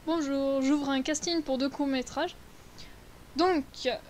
Bonjour, j'ouvre un casting pour 2 courts-métrages. Donc,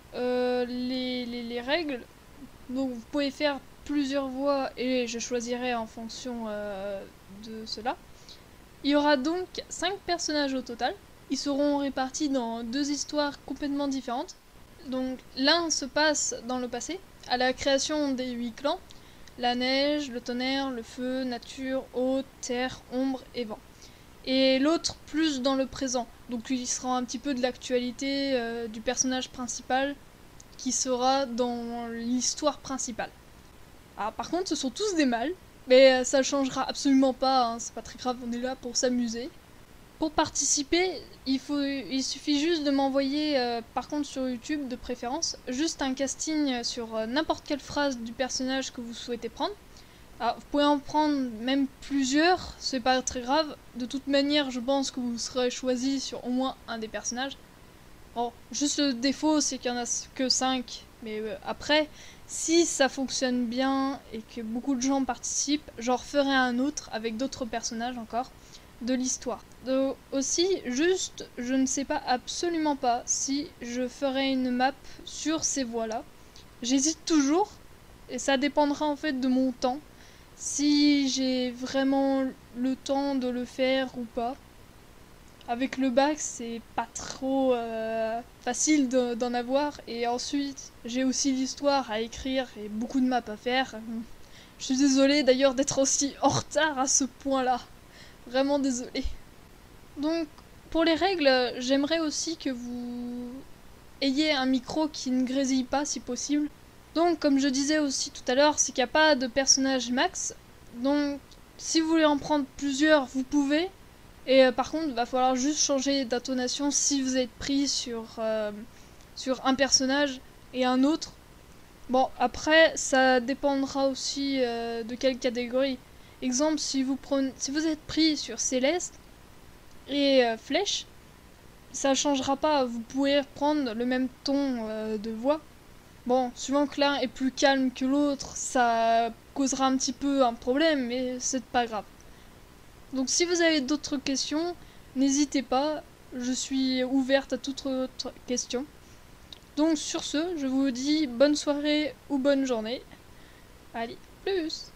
les règles, donc vous pouvez faire plusieurs voix et je choisirai en fonction de cela. Il y aura donc 5 personnages au total. Ils seront répartis dans 2 histoires complètement différentes. Donc, l'un se passe dans le passé, à la création des 8 clans. La neige, le tonnerre, le feu, nature, eau, terre, ombre et vent. Et l'autre plus dans le présent. Donc il sera un petit peu de l'actualité du personnage principal qui sera dans l'histoire principale. Alors par contre ce sont tous des mâles, mais ça changera absolument pas, hein, c'est pas très grave, on est là pour s'amuser. Pour participer, il suffit juste de m'envoyer, par contre sur YouTube de préférence, juste un casting sur n'importe quelle phrase du personnage que vous souhaitez prendre. Alors, vous pouvez en prendre même plusieurs, c'est pas très grave. De toute manière, je pense que vous serez choisi sur au moins un des personnages. Bon, juste le défaut, c'est qu'il y en a que 5. Mais après, si ça fonctionne bien et que beaucoup de gens participent, j'en referai un autre avec d'autres personnages encore de l'histoire. Aussi, juste, je ne sais pas absolument pas si je ferai une map sur ces voies-là. J'hésite toujours, et ça dépendra en fait de mon temps. Si j'ai vraiment le temps de le faire ou pas. Avec le bac, c'est pas trop facile d'en avoir. Et ensuite, j'ai aussi l'histoire à écrire et beaucoup de maps à faire. Je suis désolée d'ailleurs d'être aussi en retard à ce point-là. Vraiment désolée. Donc, pour les règles, j'aimerais aussi que vous ayez un micro qui ne grésille pas si possible. Donc, comme je disais aussi tout à l'heure, c'est qu'il n'y a pas de personnage max. Donc, si vous voulez en prendre plusieurs, vous pouvez. Et par contre, il va falloir juste changer d'intonation si vous êtes pris sur un personnage et un autre. Bon, après, ça dépendra aussi de quelle catégorie. Exemple, si vous êtes pris sur Céleste et Flèche, ça changera pas. Vous pouvez reprendre le même ton de voix. Bon, suivant que l'un est plus calme que l'autre, ça causera un petit peu un problème, mais c'est pas grave. Donc si vous avez d'autres questions, n'hésitez pas, je suis ouverte à toute autre question. Donc sur ce, je vous dis bonne soirée ou bonne journée. Allez, plus!